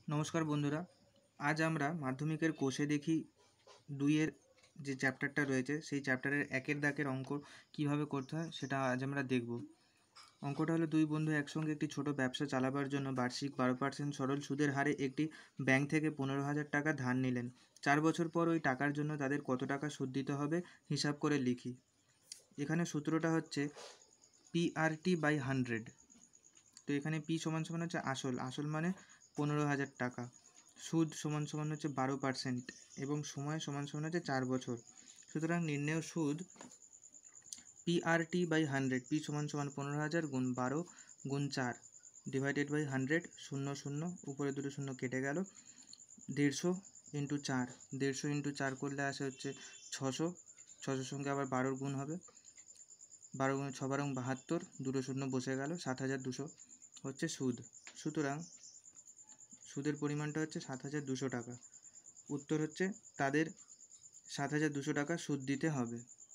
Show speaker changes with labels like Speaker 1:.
Speaker 1: নমস্কার বন্ধুরা, আজ আমরা মাধ্যমিকের কোষে দেখি ২ এর যে চ্যাপ্টারটা রয়েছে সেই চ্যাপ্টারের ১-এর দাগের অঙ্ক কীভাবে করতে হয় সেটা আজ আমরা দেখব। অঙ্কটা হলো ২ বন্ধু একসঙ্গে একটি ছোট ব্যবসা চালাবার জন্য বার্ষিক ১২% সরল সুদের হারে একটি ব্যাংক থেকে ১৫,০০০ টাকা ধার নিলেন। ৪ বছর পর ওই টাকার জন্য তাদের কত টাকা সুদ দিতে হবে হিসাব করে লিখি। এখানে সূত্রটা হচ্ছে PRT/100। তো এখানে P = হচ্ছে আসল মানে ১৫,০০০ টাকা, সুদ = হচ্ছে ১২% এবং সময় = হচ্ছে ৪ বছর। সুতরাং নির্ণেয় সুদ PRT/100, P = ১৫,০০০ গুণ ১২ গুণ ৪ ডিভাইডেড বাই 100, 0 0 উপরে দুটো শূন্য কেটে গেল, 150 ইন্টু 4, 150 ইন্টু 4 করলে আসে হচ্ছে 600, 600 সঙ্গে আবার 12 গুণ হবে, 12 গুণে 6 12 72, দুটো শূন্য বসে গেল, 7,200 হচ্ছে সুদ। সুতরাং সুদের পরিমাণটা হচ্ছে 7,200 টাকা। উত্তর হচ্ছে তাদের 7,200 টাকা সুদ দিতে হবে।